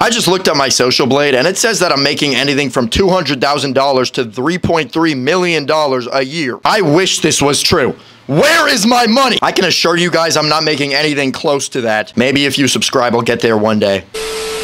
I just looked at my Social Blade, and it says that I'm making anything from $200,000 to $3.3 million a year. I wish this was true. Where is my money? I can assure you guys I'm not making anything close to that. Maybe if you subscribe, I'll get there one day.